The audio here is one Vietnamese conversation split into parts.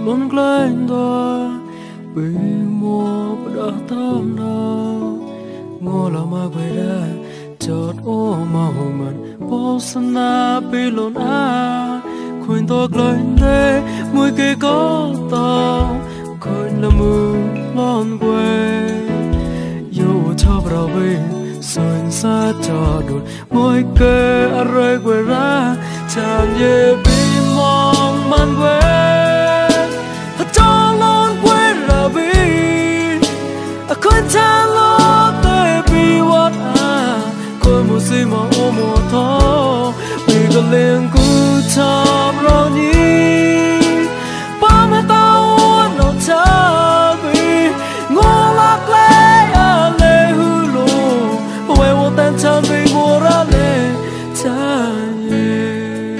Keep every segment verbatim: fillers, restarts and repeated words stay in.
luôn lên đó bị mua đã tâm nào ngô là mà quay ra chợt ô mà hồ mình bao sana bị lộn à khuyên tôi lên đây mùi cây có tao khuyên là mưa lon quê yêu cho bao bì xuân xa cho đột môi kê ở rơi quê ra chàng về bị mong man quê thật cho lon quê là vì khuyên cha lo tê bị what à khuyên một gì mà ô mùa thó vì gần liền cứ chạm rồi nhỉ ba mẹ tao nó cha vì ngô lạc lệ à lệ hư lù quay vô tên cha vì mùa ra lệ cha nhé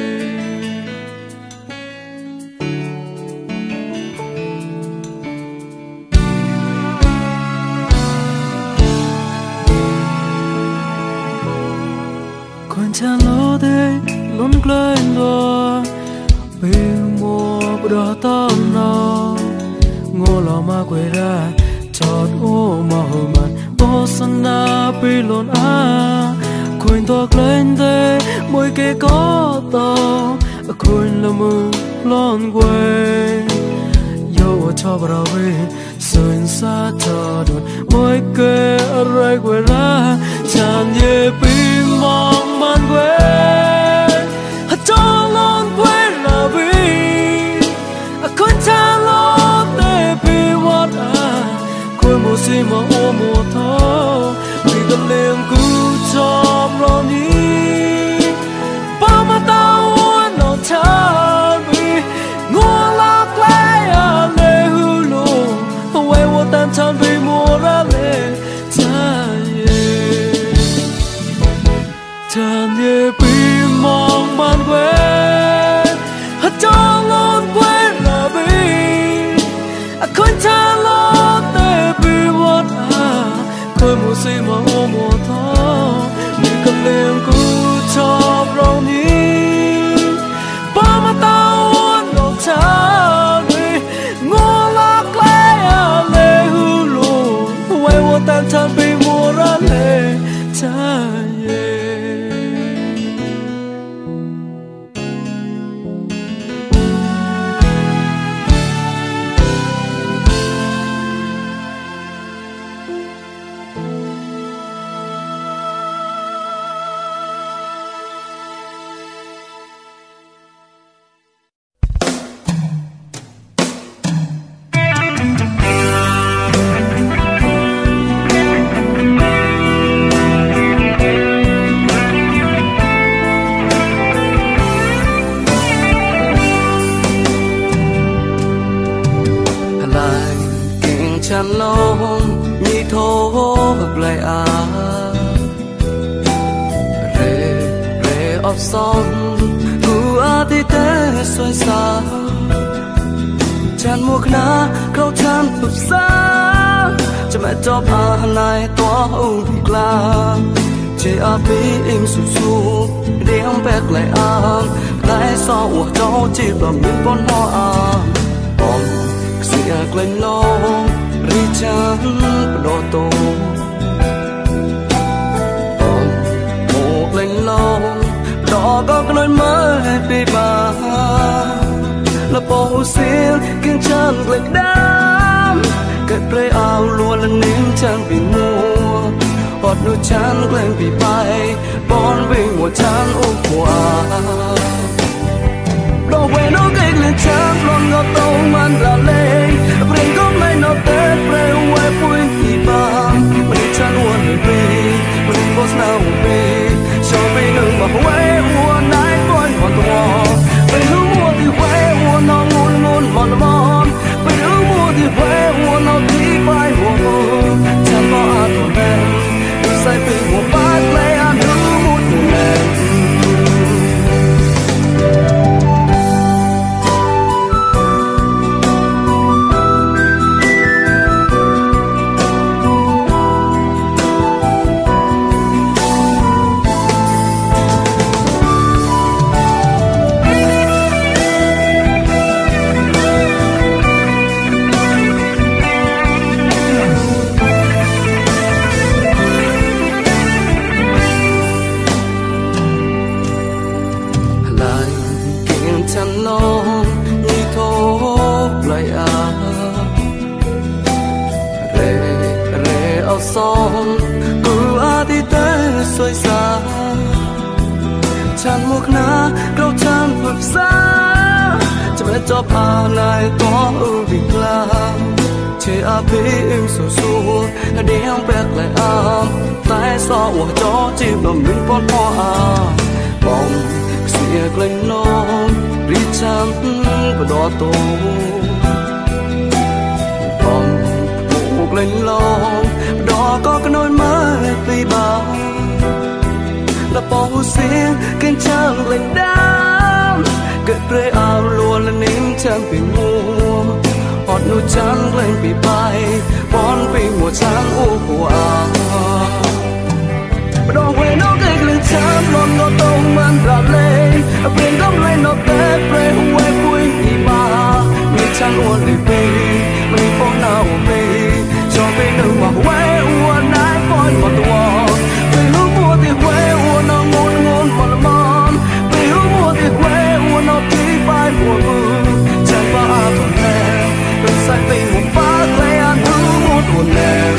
khuyên cha lo đây luôn lên đó bị mua bữa tâm nào ngô lò mà quay ra chợt ô mà hồ mặt bao sana bị lộn à khuyên tôi lên đây mỗi cái có tao khuyên là mưa lon quê yêu cho bao bì xuân xa cho đột mỗi cái ở quay ra chàng về bị mong man quê cho lon quê là vì khuyên cha lo tê bị what à khuyên một gì mà ô mùa thó vì gần liền cứ chom lo nhỉ ba mà tao nó cha vì ngô lạc lệ à lệ hư lù quay vô tên chan vì mùa ra lệ cha ye chan ye bị mong man quê cho lon quê là vì khuyên cha lo tê bị what à khuyên một gì mà ô mùa thó vì cần liền cứ chọc rau nhỉ ba mà tao nó cha vì ngô lạc lệ à lệ hư lù quay vô tên chan vì mùa ra lệ cha ye chan long nhị thô hợp lại à rê rê ấp son cứ à thì té xoay xa chan mua khna câu chan tụt xa cho mẹ cho à này toa ung thì la chế à bí im sụp sụp đi không bẹt lại à lại so của cháu chỉ bằng những con hoa à bom xịa lên long ri chan đô tô bom một lên long đỏ có cái lối mới đi bà là bộ xiên kiên chân lên đám kết play ao luôn là nín chân bị mua hot nụ chán lên bị bay bon vì mùa chán ôm qua đồ quê nó gây lên chán luôn ngọt tàu man ra lên bring có mấy nó tết play quay vui thì ba mình chán luôn về mình boss nào về cho mình đừng mà quay buồn nãy coi còn to mình hú mua thì quay buồn nó ngôn ngôn mòn mòn mình hú mua thì quay buồn nó tí bay buồn chán có ăn còn em say từ một bát lấy ăn hú một em xóm cứ a đi tới xoay xa chăn muộc ná câu chăn vực xa cho bé cho bà này có ưu bình la chế a bí im sổ xua đi không bẹt lại am tay so của chó chim đồng mình bón hoa bóng xìa lên non đi chăn của đó tô bóng buộc lên lon đó có cái nỗi mơ vì bao là bỏ xiên kênh trăng lên đám cất rễ áo luôn là nín chân vì mua hot nụ trắng lên vì bay bón vì mùa trắng u của áo đò quê nó cây lên chán lon nó tông man ra lên biển gom lên nó té pre huê vui vì ba mình trắng luôn để về mình phố nào về cho về nơi mà huê uốn nái coi một tuồng vì lúc mua thì huê uốn nó ngôn ngôn một món vì lúc mua thì huê uốn nó tí bay mùa mưa chẳng có ai thuận theo đừng sai tình một phát lấy ăn thứ một buồn nè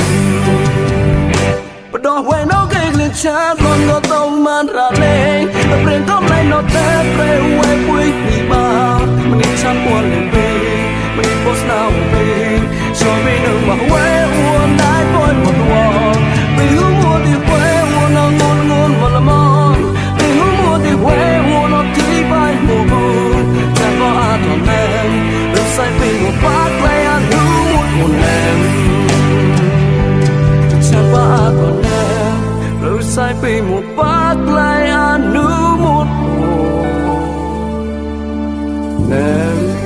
đò huê nó gây lên chát luôn có tông man ra lên biển gom lên nó té pre huê vui vì ba mình đi chăn buồn lên về mình đi post nào về cho về nơi mà huê uốn nái coi một tuồng vì lúc mua thì huê uốn nó ngôn ngôn một là món vì lúc mua thì huê uốn nó tí bay mùa buồn chẳng có ai thuận em đừng sai vì một phát lấy ăn thứ một buồn em chẳng có ai thuận em đừng sai vì một phát lấy ăn thứ một buồn em.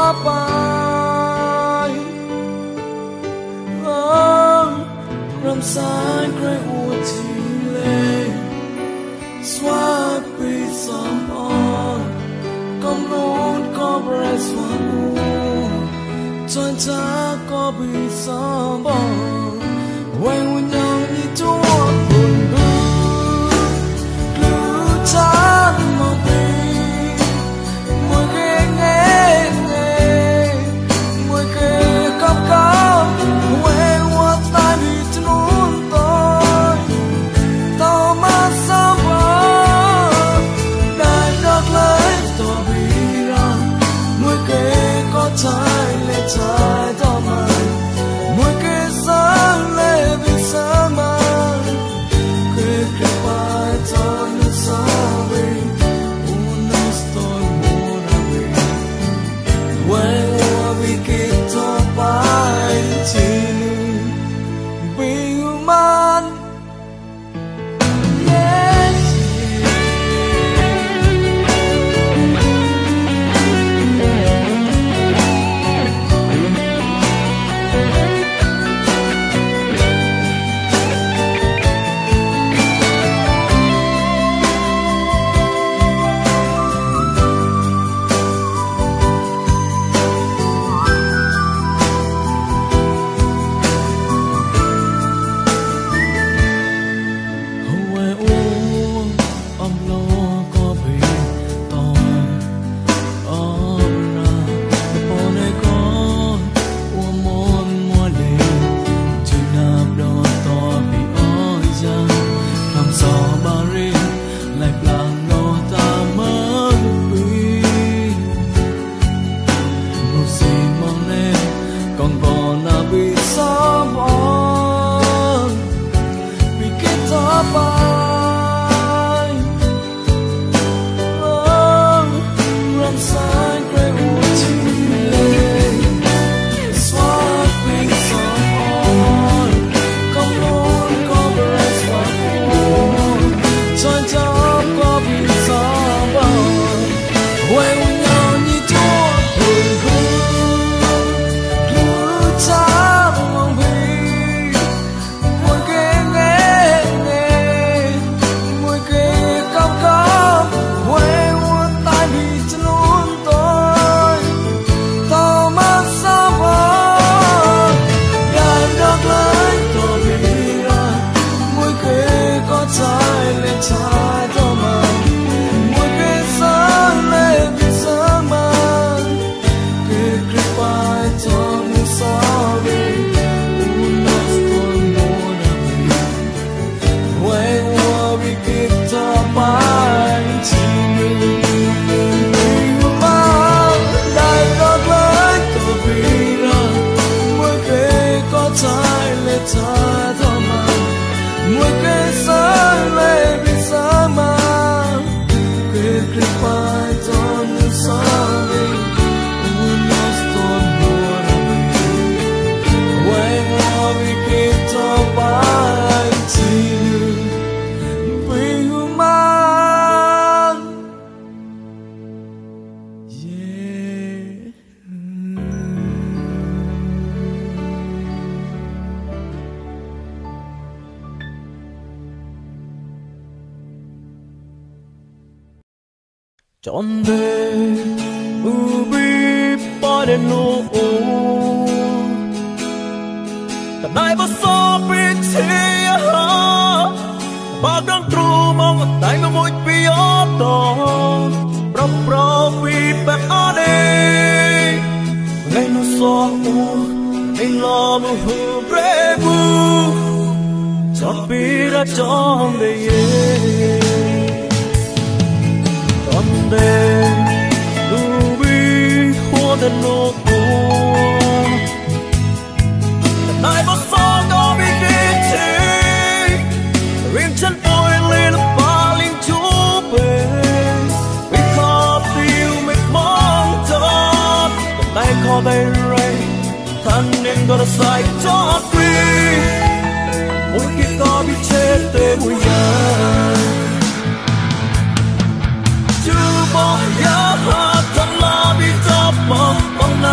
bay rầm sáng gray wood chile swap be some on come on cover swap chân cha có bị some on when we know you to buồn blue cha mong đi mỗi cái nghe nghe mỗi cái cắp cắp when what time it nôn tôi tao mà sao vậy đại đọc lấy tôi bị ra mỗi cái có trái lệ trái đó mà mỗi cái sáng lệ vì sáng mà cái cái bài cho nó sao vậy una estoy mora vậy when what we get to by chini be human yes trọn đời ubi pa de no cả đại bao so biết chi ha bao đắng tru mong tại mà mỗi pi to pro pro pi pe ade ngày nu so u anh lo mu hu brevu chọn pi ra trong đời de ubi hoa de no nai bao so có biết đi chi riêng chân ôi lên ba linh chú về vì khó tiêu mệt mong thật tay khó bay ray thân nên có được sai cho quy mỗi khi có biết chết tê mùi nhà bỏ giá thật là bị chấp mong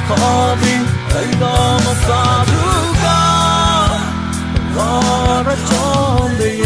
khó đi tay đó mà xa thứ ca và đã cho đời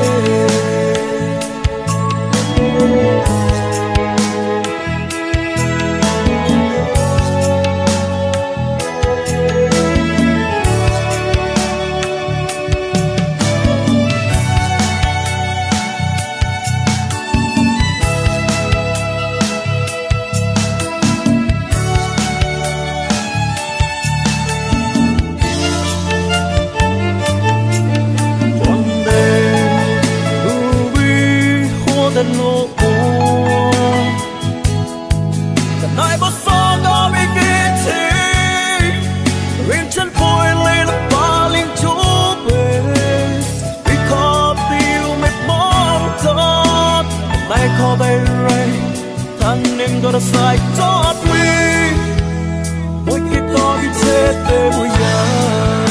khó bay ray thân em có đã sai chót mi mỗi khi có bị chết để vui dài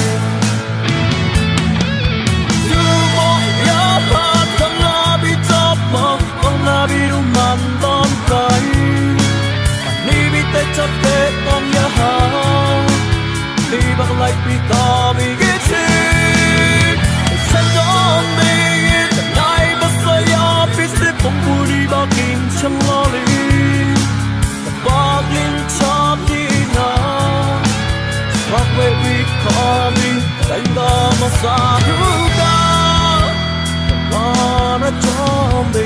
dù một giá hát thân là bị chóp mong không là bị đủ màn đón tay ni bị tê chót tê con giá hát ni bằng lại bị có bị ghét chi sẽ đón đi Pembudi bakin cemali bakin cabina Wakwe wikami Tengah masa duka Mana jombe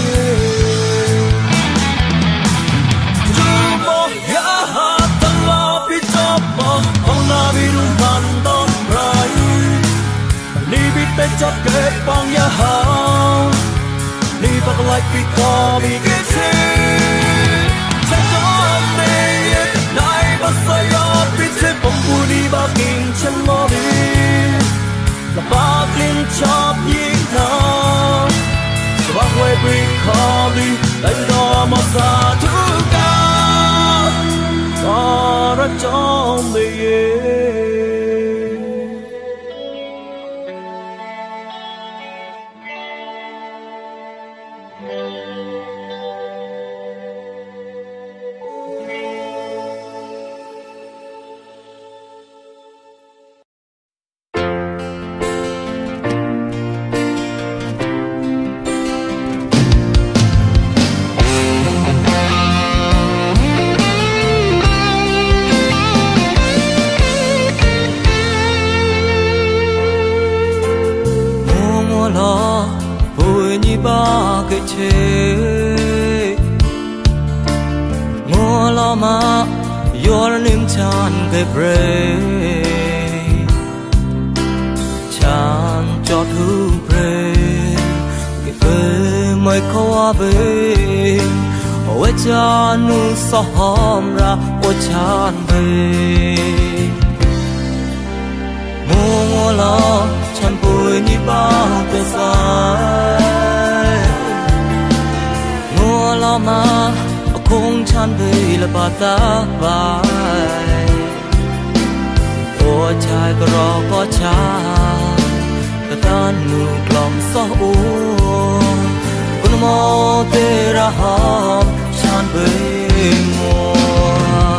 Jumbo ya hatala pitapa Ona biru mandan rai Libi tecap ke pang ya hao Ni bak like we call me get it Take on me Nai basaya Pitse pembudi baking cemali La bakin chop yik na Sebab we call me Dan dama satu ka Para jombe Ngô lo ma yo nim chan ke bre chan cho thu bre ke pe mai khawa be o cha nu so hom ra o chan be ngô lo chan pui ni ba ke sa lo mà không chan về là bà ta vai ô trai có rò có cha ta tan nụ lòng so u con mò tê ra hòm chan về mùa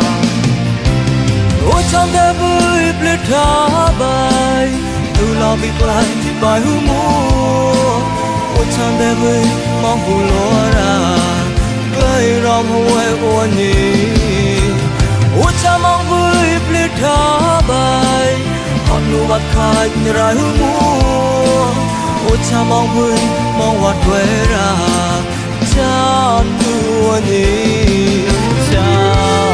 ô chan ta vui ple tha bài tu lo bị quay bài hu mùa ô chan ta vui mong hù lo ra cây rong huệ buồn nhỉ út cha mong vui ple tha bài hòn nu bắt khai ra hư mua út cha mong vui mong hoạt quê ra cha nu nhỉ cha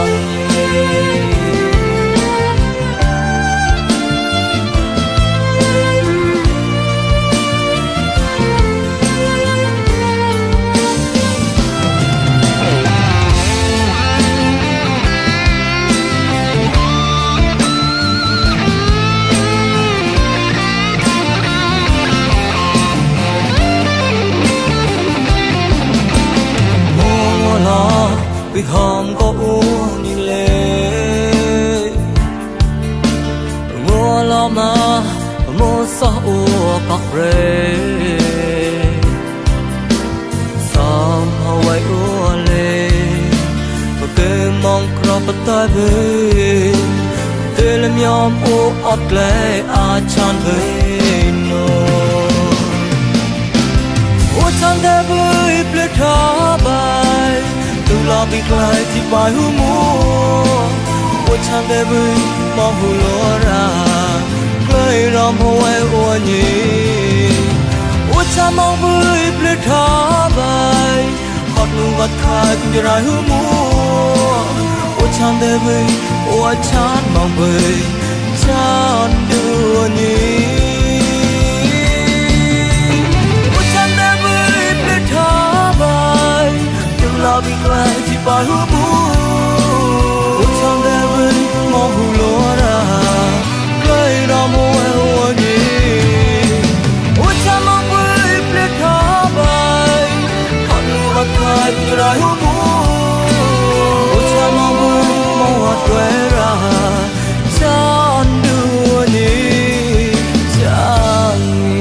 vì hòm có uống nhìn lệ ngô lo mà mô so ua cọc rê xóm hầu ai ua lê và kê mong crop tai về tê làm yom ô ọt lệ a chan về no ô chan thế với ple thả bài từ la bị lại thì bài hu mua ô chan thế với mong hu lo ra cây ram hoa ô nhị ô chan mong với ple thả bài hot nu vật khai cũng ra hu mua ô chan thế với ô chan mong với chan đưa nhị ô chan thế với ple thả bài từ la bị lại thì bài hu mua ô chan thế với mong hu lo ra cây ram hoa ô nhị ô chan mong với ple thả bài hot nu vật khai cũng ra hu mua ô chan mong với mong hot quê ra chan đưa nhị chan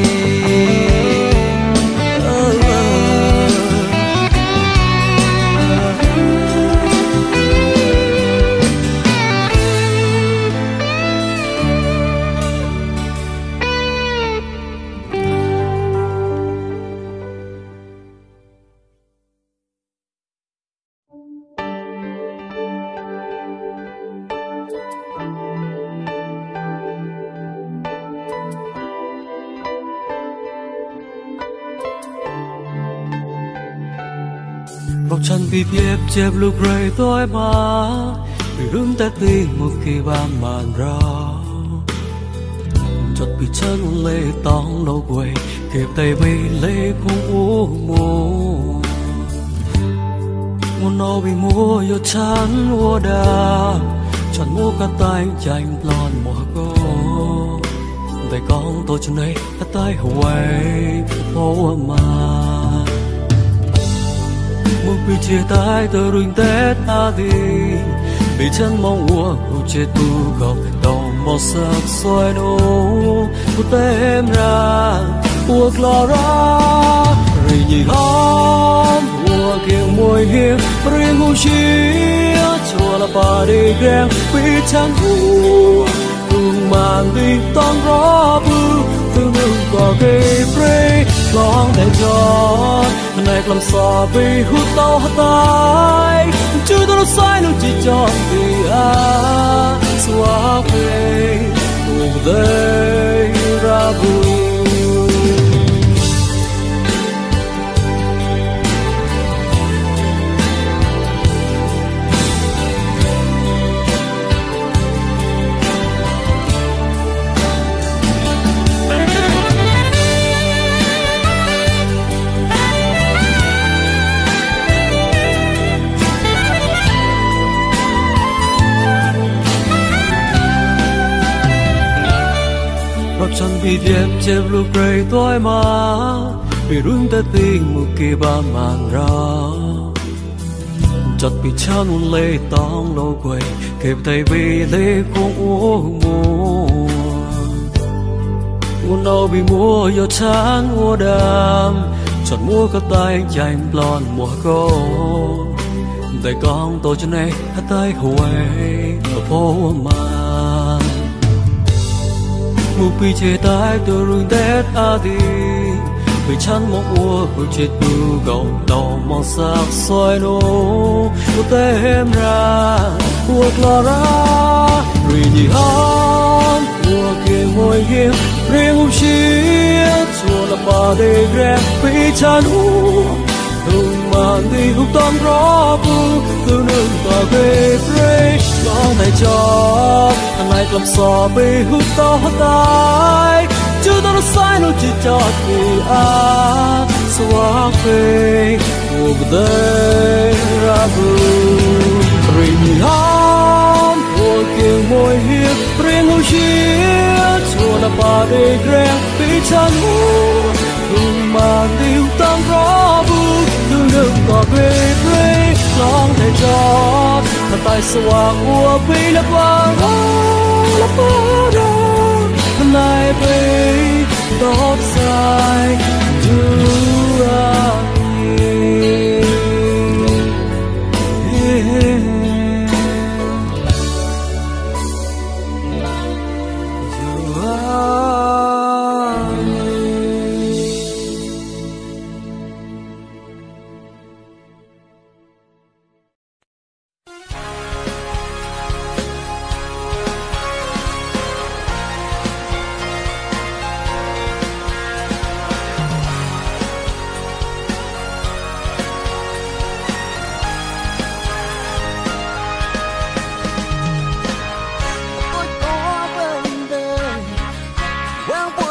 bọc chân bị biếp chép lúc rơi tối mà bị rung ta tin một khi ba màn ra chợt bị chân lê tông lâu quay kịp tay bay lê không u mù muốn nó bị mua yo chán mua đà chọn mua cả tay chành lon mùa cô tay con tôi chân này cả tay hoài phố mà một bị chia tay từ rừng tết ta đi bị chân mong ua hụt chết tu cầu đồng màu sắc soi nô hụt em ra buộc lò ra rồi nhìn hóm ua kiềng môi hiền riêng hú chia chùa là bà đi ghen bị chân hù cùng màn đi tông gió bư từ nương cỏ cây pre lon để gió này làm sao bị hút tao hắt tay chưa tôi sai nó chỉ cho vì à xóa về cuộc đời ra buồn chân bị đẹp chép lúc rơi tối mà bị rung ta tin một kỳ ba màn ra chợt bị chân lê tông lâu quay kịp tay vì lê không u mùa muốn đâu bị mua yo chán mua đam chợt mua cả tay chành lon mùa cô tay con tôi chân này hết tay hoài ở phố mà một bị chia tay từ rừng tết a đi bị chăn mong ua hụt chết tu cầu đầu màu sắc soi nô hụt em ra buộc lò ra rồi nhìn hóm ua kia ngồi hiền riêng hú chia chùa là bà để ghen bị chăn u thường màn đi hút tóm gió bu từ nương tòa về pre con này cho anh này làm sao bị hút tao hắt tay chưa tao sai nó chỉ cho thì à xóa về cuộc đời ra buồn rình hóm ua kiềng môi hiền riêng hú chia chùa là bà để ghen bị chăn u thường màn đi hút tóm gió bu từ nương tòa về pre con này cho thật tại sao ua bị lấp vàng lấp vàng này bị đốt dài đưa anh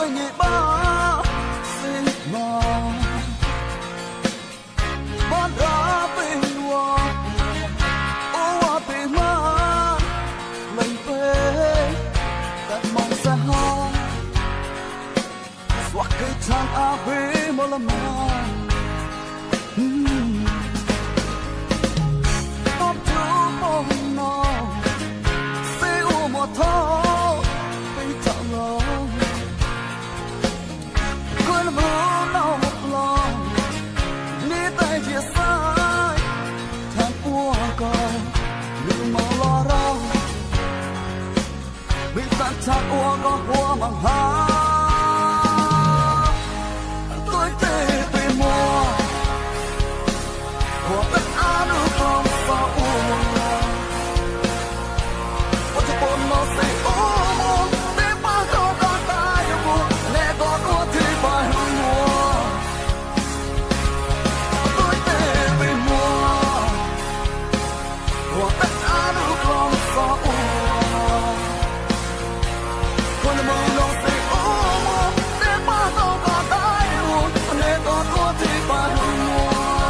bơi nhị ba xin mà ban ra bên hoa ô hoa bên má mình về đặt mong xa hoa hoặc cái thang a bê mà làm mai ôm chú bông nó sẽ u một thao bên chặng lòng quên mưa nào một lòng ní tay chia sai thang qua coi đừng mong lo đau bị tan thang qua có hoa bằng hoa tôi tê về mùa của tất cả nước không sao uống có cho bốn nó sẽ ôm để ba không có tay buồn lẽ có đua thì phải hương mùa tôi tê về mùa của tất cả nước không sao uống con mơ nó sẽ ôm để ba không có tay buồn lẽ có đua thì phải hương mùa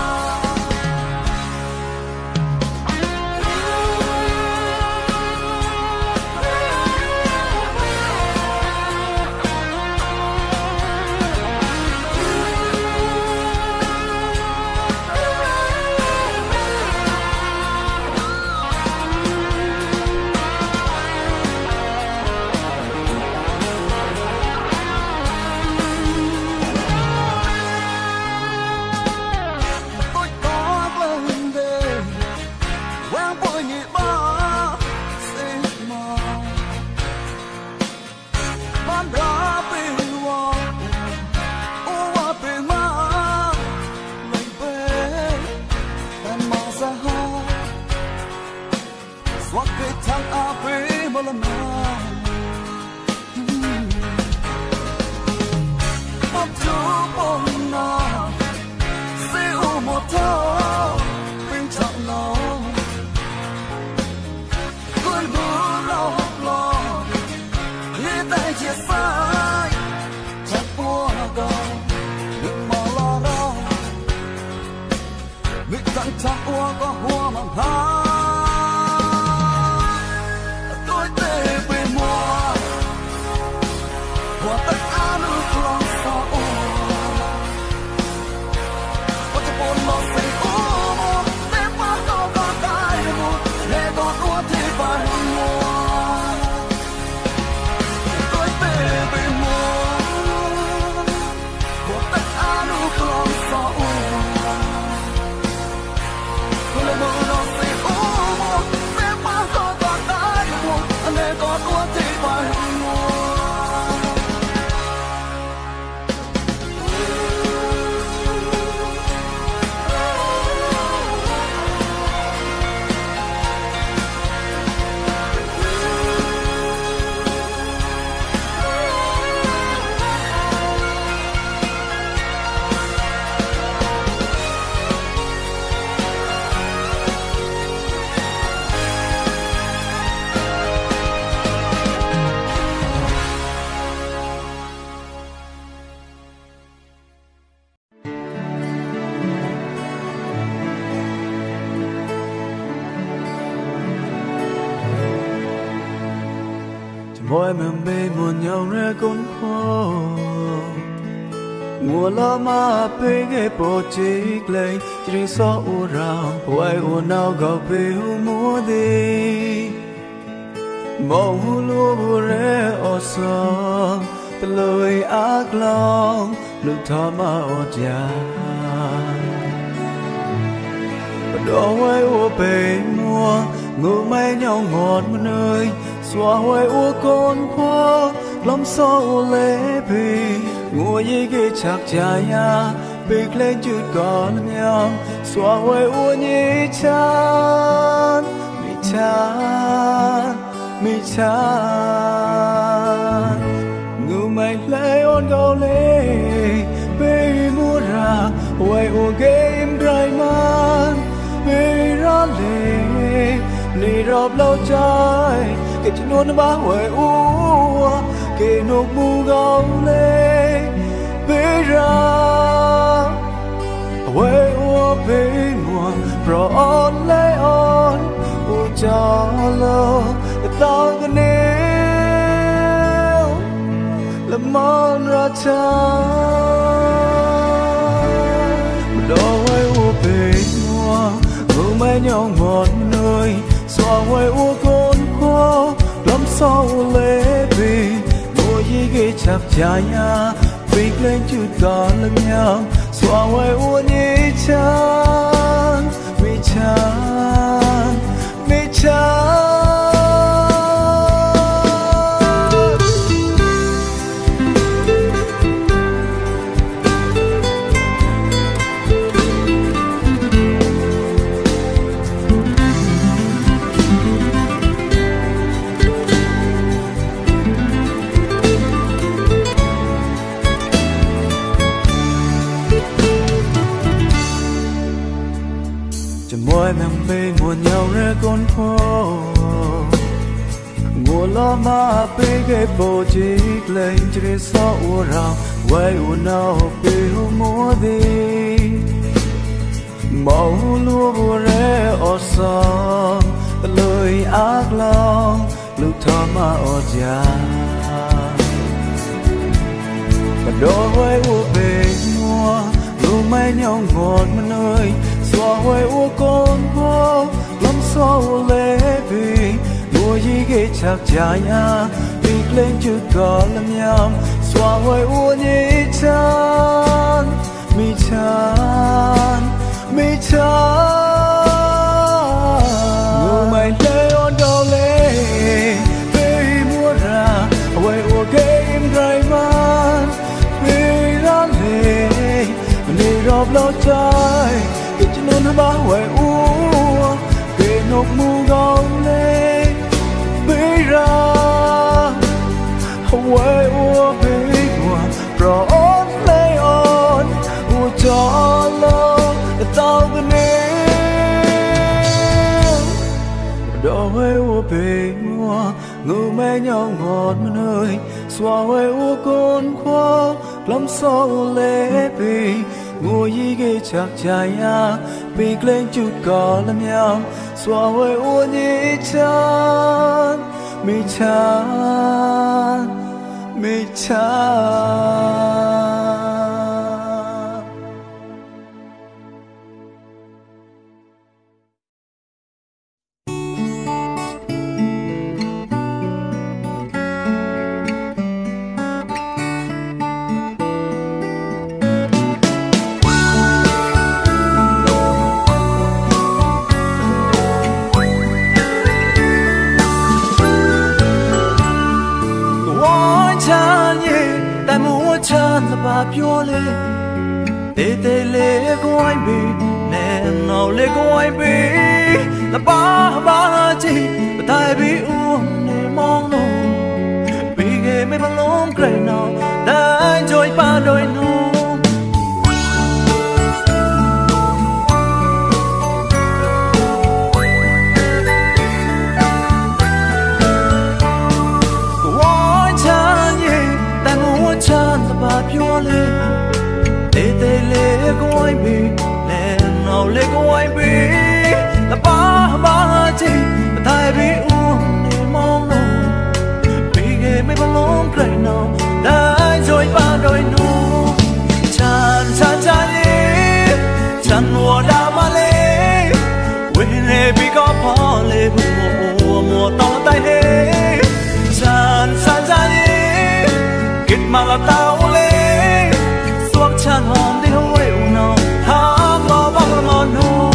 mỗi mình bê buồn nhau ra con khó mùa lo mà bê ghé bộ chiếc lấy chỉ so u rào quay u nào gạo bê u mua đi màu u lúa bù rê ô sơ từ lời ác lòng lúc thọ mà ô cha đó quay u bê mua ngủ mây nhau ngọt một nơi xóa hoài u con khoa lắm sao lệ bì ngủ như cái chạc trái ya bịch lên chút còn nhau xóa hoài u như chan mi chan mi chan ngủ mây lệ ôn gạo lệ bê mua ra hoài u game dry man bê ra lệ ni rộp lâu trái cái chân nuốt ba hoài u cái nốt mu gạo lệ mòn ra cha đồ ấy u bể mùa ngủ mê nhau một nơi xóa quay u con khó lắm sau lễ vì mùa gì ghê chặt chả ya vì lên chút có lưng nhau xóa quay u nhị chan mi chan mi chan môi mang bê nguồn nhau ra con phố nguồn lo mà bê ghé bộ chỉ lên trên gió u rào quay u nào bê u múa đi màu lúa bùa rẽ ở sông lời ác lòng lúc thọ mà ở già và đôi quay u bê mua lu mấy nhau ngọt mà nơi xóa quay u con phố lắm sau lễ vì mùa gì ghê chặt chả ya vì lên chưa có lắm nhầm xóa quay u nhị chan mi chan mi chan ngủ mày lê on đầu lê vì mua ra quay u game rai man vì ra lê đi rộp lâu trái nôn ba quay u về nộp mu gấu lê bế ra quay u bế qua pro on lê on u cho lo tao bên em đồ quay u bế qua ngủ mê nhau ngọt mà nơi xóa quay u con khoa lắm sau lễ vì ngồi gì ghê chặt chả ya bị lên chút có lắm nhau xóa quay u nhị chan mi chan mi chan Pure le, te te le go ai be, ne no le go ai be, la ba ba chi, ba tai be u ne mong no, be ge me ba long cray now, da joy pa đôi no. Pure le, te te le go ai be, ne no le go ai be, la ba ba chi, ba tai be u ne mong no, be ge me ba long cray now, da joy pa đôi nu, chan chan chan ye, chan wo da ma le, we ne be go pa le bu mo mo to tai he, chan chan chan ye, kit ma la tao le. Chan hồn đi hông quay u nào hát lo băng lo nu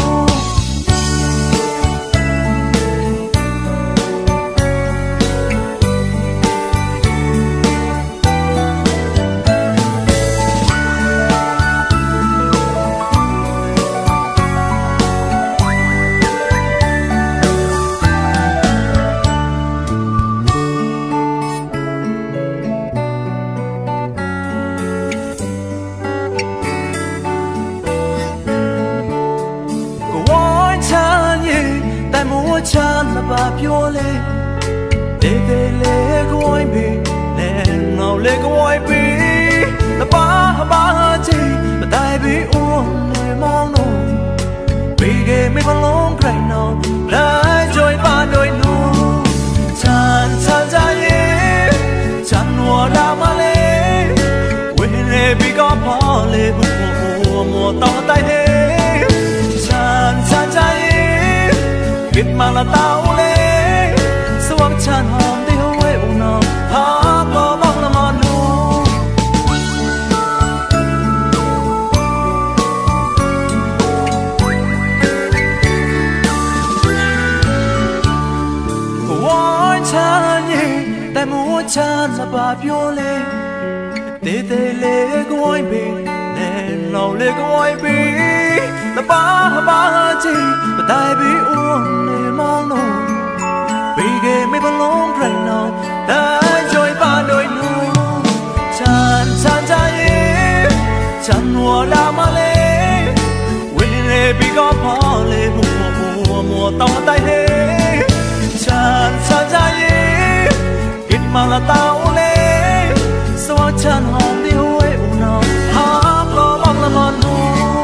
chan la ba pure le, te te le go ai be, ne no le go ai be, la ba ba chi, ba tai be u ne mong no, be ge me ba long cray now, la joy pa đôi nu, chan chan chan ye, chan wo da ma le. mà là tao lê suốt tràn hòm đi huế u nọ há có mong là mòn nu ôi cha nhỉ tại mua cha là bà biểu lê tê tê lê gọi bì nè lầu lê gọi bì là ba ba chi và tai bị uống lê mong nô bị ghê mấy bao lông rầy nào đã trôi ba đôi nu chan chan cha ye chan mùa la ma lê quên lê bị có phò lê mùa mùa mùa tao tay hê chan chan cha ye kít mà là tao lê sao chan hòm đi huế u nào há có mong là mòn nu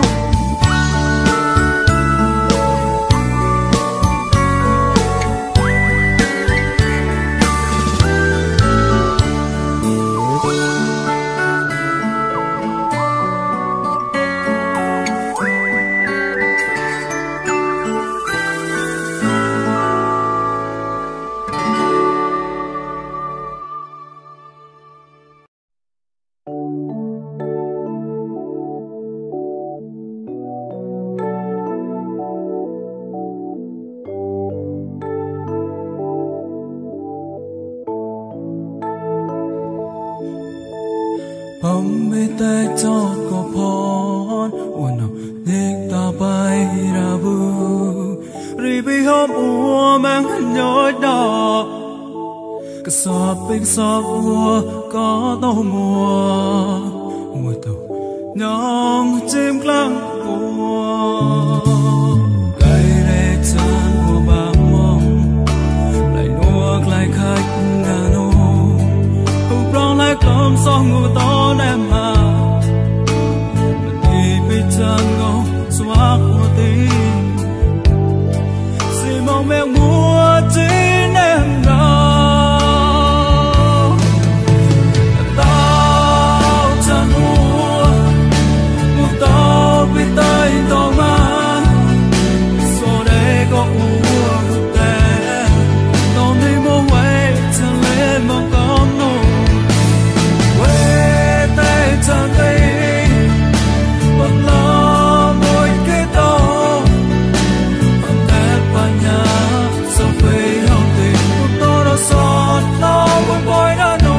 Ông bê tay cho có phòn uốn nào liếc ta bay ra bờ rì bị hôm ua mang nhói đỏ cái sọp bên sọp ua có tàu mùa mùa tàu nhong chim lăng ua cây rễ chân của bà mong lại nuốt lại khách ngà nô rong lại cơm xong ngủ to em mà mình đi bị chân ngô xóa của tim chỉ mong mẹ mua chính em đâu tao chẳng mua mua tao bị tay tao mà số đây có uống tè tao đi mua quay chẳng lên mong con nô chẳng thấy một lo mỗi cái đó còn thép và nhà sau khi hồng tình một tô đó xót nó một bối đã nụ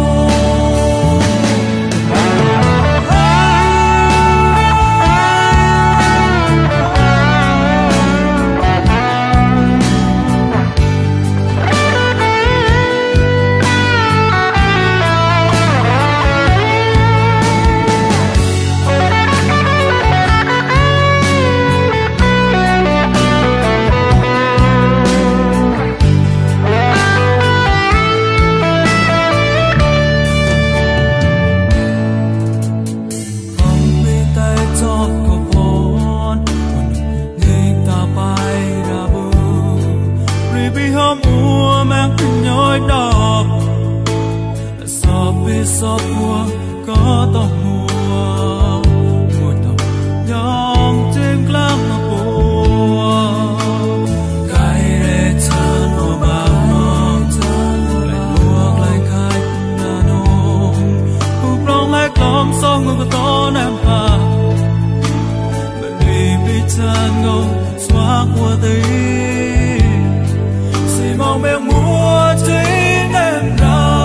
sọp mùa có tàu mùa mùa tàu nhong chim lăng mà bùa cái rễ chân của bà mong lại luộc lại khách ngà nông hụp rong lại cơm xong ngủ to em à mình đi bị chân ngô xóa của tim chỉ mong mẹ mua chính em đâu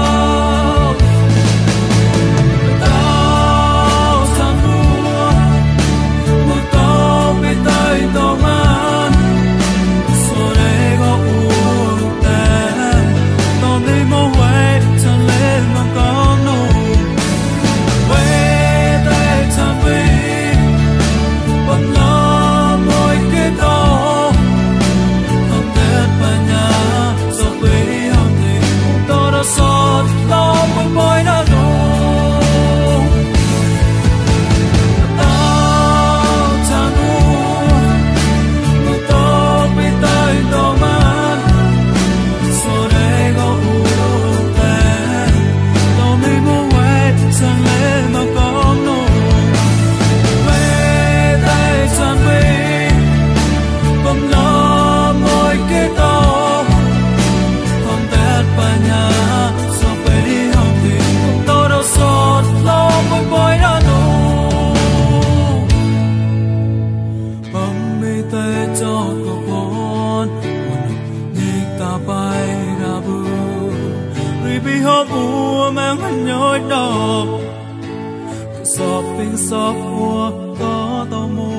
tao man số đây có uống tè tao đi mua quay chẳng lên mong con nô quay tay chẳng vì vẫn lo mỗi cái đó sọp sọp bên sọp hoa có tao mô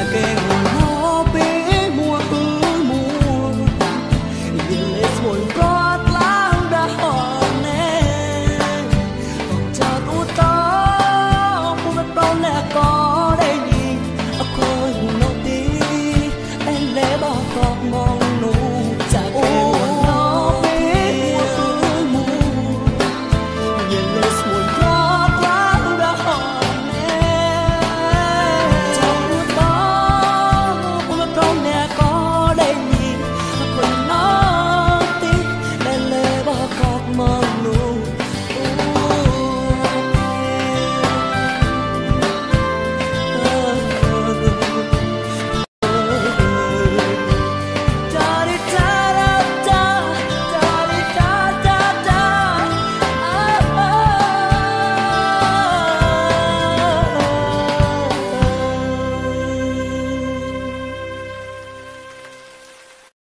Hãy subscribe